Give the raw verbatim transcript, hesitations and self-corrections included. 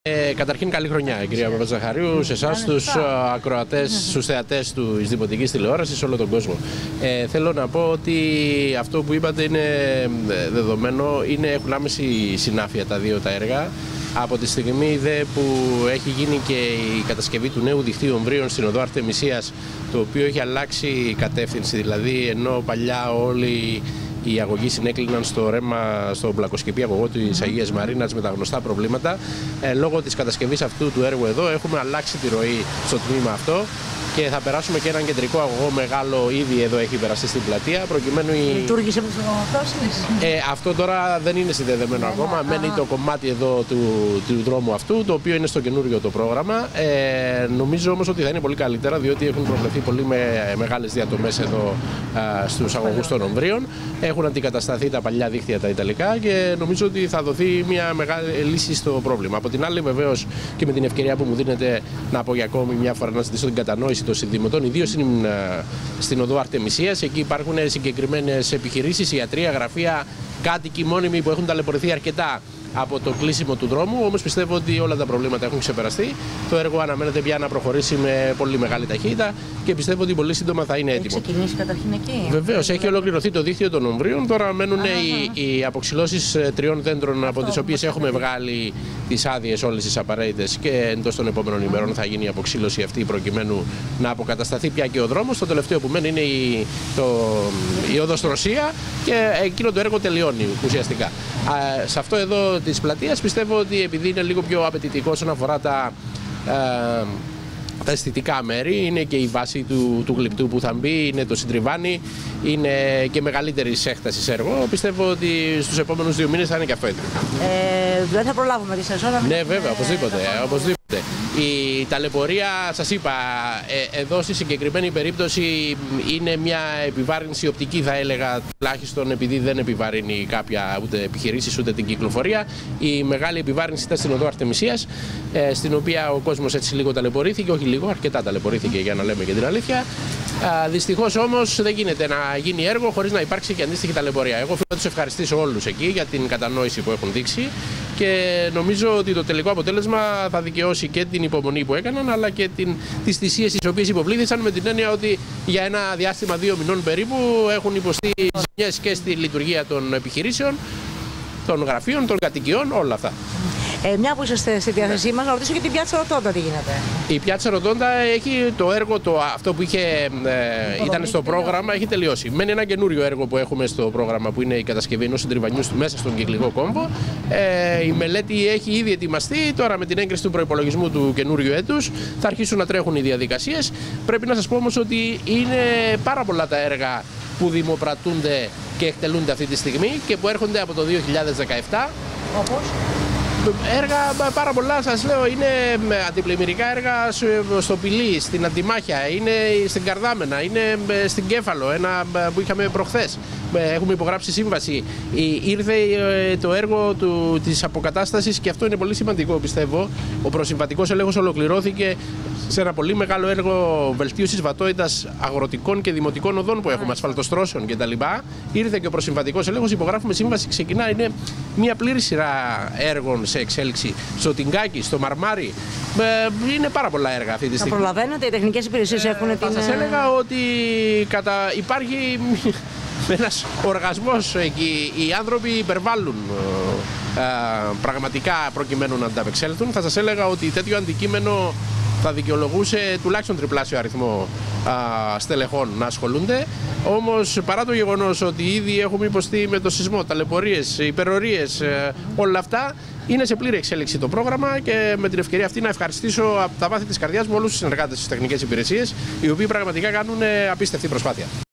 Ε, καταρχήν καλή χρονιά, κυρία Παπαζαχαρίου, σε εσάς, στους ακροατές, στους θεατές του Δημοτικής Τηλεόρασης, σε όλο τον κόσμο. Ε, θέλω να πω ότι αυτό που είπατε είναι δεδομένο, είναι, έχουν άμεση συνάφεια τα δύο τα έργα. Από τη στιγμή δε που έχει γίνει και η κατασκευή του νέου δικτύου ομβρίων στην οδό Αρτεμισίας, το οποίο έχει αλλάξει κατεύθυνση, δηλαδή ενώ παλιά όλοι οι αγωγοί συνέκλειναν στο ρέμα, στο πλακοσκεπή αγωγό της Αγίας Μαρίνας με τα γνωστά προβλήματα. Ε, λόγω της κατασκευής αυτού του έργου εδώ έχουμε αλλάξει τη ροή στο τμήμα αυτό και θα περάσουμε και έναν κεντρικό αγωγό μεγάλο, ήδη εδώ έχει περαστεί στην πλατεία. Προκειμένου η... Λειτουργήσε με τους αγωγός. Ε, αυτό τώρα δεν είναι συνδεδεμένο yeah, ακόμα. Yeah. Μένει το κομμάτι εδώ του, του δρόμου αυτού, το οποίο είναι στο καινούριο το πρόγραμμα. Ε, νομίζω όμως ότι θα είναι πολύ καλύτερα, διότι έχουν προβλεφθεί πολύ με, μεγάλες διατομές εδώ α, στους αγωγούς των ομβρίων. Έχουν αντικατασταθεί τα παλιά δίκτυα τα ιταλικά και νομίζω ότι θα δοθεί μια μεγάλη λύση στο πρόβλημα. Από την άλλη, βεβαίως, και με την ευκαιρία που μου δίνετε να πω για ακόμη μια φορά να ζητήσω την κατανόηση των συνδημοτών, ιδίως στην, στην οδό Αρτεμισίας. Εκεί υπάρχουν συγκεκριμένες επιχειρήσεις, ιατρία, γραφεία, κάτοικοι μόνιμοι που έχουν ταλαιπωρηθεί αρκετά από το κλείσιμο του δρόμου. Όμως πιστεύω ότι όλα τα προβλήματα έχουν ξεπεραστεί. Το έργο αναμένεται πια να προχωρήσει με πολύ μεγάλη ταχύτητα και πιστεύω ότι πολύ σύντομα θα είναι έτοιμο. Έχει ξεκινήσει καταρχήν εκεί. Βεβαίως, έχει ολοκληρωθεί το δίκτυο των ομβρίων. Τώρα μένουν οι, οι αποξυλώσεις τριών δέντρων, από τις οποίες έχουμε βγάλει τις άδειες όλες τις απαραίτητες, και εντός των επόμενων ημερών θα γίνει η αποξύλωση αυτή προκειμένου να αποκατασταθεί πια και ο δρόμος. Το τελευταίο που μένει είναι η, το, η όδος Ρωσία και εκείνο το έργο τελειώνει ουσιαστικά. Α, σε αυτό εδώ της πλατείας πιστεύω ότι επειδή είναι λίγο πιο απαιτητικό όσον αφορά τα, ε, τα αισθητικά μέρη, είναι και η βάση του, του γλυπτού που θα μπει, είναι το συντριβάνι, είναι και μεγαλύτερη έκταση έργο. Πιστεύω ότι στους επόμενους δύο μήνες θα είναι και αυτό έτοιμο. Ε, δεν θα προλάβουμε τη σεζόν. Ναι, βέβαια, οπωσδήποτε, οπωσδήποτε. Η ταλαιπωρία, σας είπα, ε, εδώ στη συγκεκριμένη περίπτωση είναι μια επιβάρυνση οπτική, θα έλεγα, τουλάχιστον επειδή δεν επιβαρύνει κάποια ούτε επιχειρήσεις ούτε την κυκλοφορία. Η μεγάλη επιβάρυνση ήταν στην οδό Αρτεμισίας, ε, στην οποία ο κόσμος έτσι λίγο ταλαιπωρήθηκε, όχι λίγο, αρκετά ταλαιπωρήθηκε για να λέμε και την αλήθεια. Δυστυχώς όμως δεν γίνεται να γίνει έργο χωρίς να υπάρξει και αντίστοιχη ταλαιπωρία. Εγώ θέλω να τους ευχαριστήσω όλους εκεί για την κατανόηση που έχουν δείξει και νομίζω ότι το τελικό αποτέλεσμα θα δικαιώσει και την υπομονή που έκαναν, αλλά και την, τις θυσίες τις οποίες υποβλήθησαν, με την έννοια ότι για ένα διάστημα δύο μηνών περίπου έχουν υποστεί ζημιές και στη λειτουργία των επιχειρήσεων, των γραφείων, των κατοικιών, όλα αυτά. Ε, μια που είσαστε στη διάθεσή μας, να ρωτήσω και την Πιάτσα Ρωτόντα τι γίνεται. Η Πιάτσα Ρωτόντα έχει το έργο, το, αυτό που είχε, ε, ήταν στο πρόγραμμα, έχει τελειώσει. Μένει ένα καινούριο έργο που έχουμε στο πρόγραμμα, που είναι η κατασκευή ενός συντριβανιού μέσα στον κυκλικό κόμβο. Ε, η μελέτη έχει ήδη ετοιμαστεί. Τώρα με την έγκριση του προϋπολογισμού του καινούριου έτους θα αρχίσουν να τρέχουν οι διαδικασίες. Πρέπει να σας πω όμως ότι είναι πάρα πολλά τα έργα που δημοπρατούνται και εκτελούνται αυτή τη στιγμή και που έρχονται από το δύο χιλιάδες δεκαεπτά. Όπως? Έργα πάρα πολλά, σας λέω, είναι αντιπλημμυρικά έργα στο Πηλί, στην Αντιμάχια, είναι στην Καρδάμενα, είναι στην Κέφαλο, ένα που είχαμε προχθές. Έχουμε υπογράψει σύμβαση. Ήρθε το έργο του, της αποκατάστασης, και αυτό είναι πολύ σημαντικό, πιστεύω. Ο προσυμβατικός έλεγχος ολοκληρώθηκε σε ένα πολύ μεγάλο έργο βελτίωσης βατότητας αγροτικών και δημοτικών οδών που έχουμε, ασφαλτοστρώσεων κτλ. Ήρθε και ο προσυμβατικός έλεγχος, υπογράφουμε σύμβαση, ξεκινά. Είναι μια πλήρη σειρά έργων σε εξέλιξη. Στο Τιγκάκι, στο Μαρμάρι. Είναι πάρα πολλά έργα αυτή τη στιγμή. Θα προλαβαίνετε, οι τεχνικές υπηρεσίες έχουν ε, την... Θα σας έλεγα ότι κατα... υπάρχει ένας οργασμός εκεί. Οι άνθρωποι υπερβάλλουν ε, πραγματικά προκειμένου να ανταπεξέλθουν. Θα σας έλεγα ότι τέτοιο αντικείμενο θα δικαιολογούσε τουλάχιστον τριπλάσιο αριθμό α, στελεχών να ασχολούνται. Όμως, παρά το γεγονός ότι ήδη έχουμε υποστεί με το σεισμό, ταλαιπωρίες, υπερορίες, ε, όλα αυτά, είναι σε πλήρη εξέλιξη το πρόγραμμα και με την ευκαιρία αυτή να ευχαριστήσω από τα βάθη της καρδιάς μου όλους τους συνεργάτες στις τεχνικές υπηρεσίες, οι οποίοι πραγματικά κάνουν απίστευτη προσπάθεια.